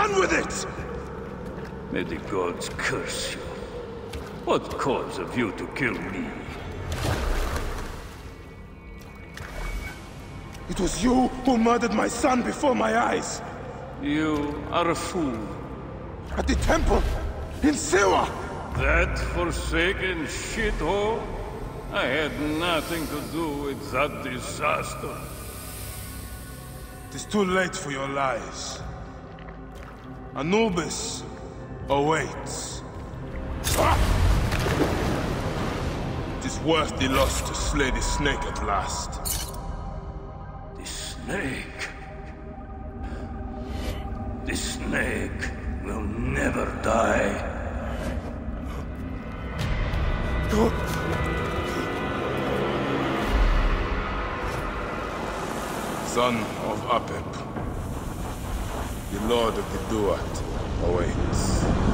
done with it! May the gods curse you. What cause have you to kill me? It was you who murdered my son before my eyes! You are a fool. At the temple! In Siwa! That forsaken shithole? I had nothing to do with that disaster. It is too late for your lies. Anubis awaits. It is worth the loss to slay the snake at last. The snake? The snake will never die. Son of Apep, the Lord of the Duat awaits.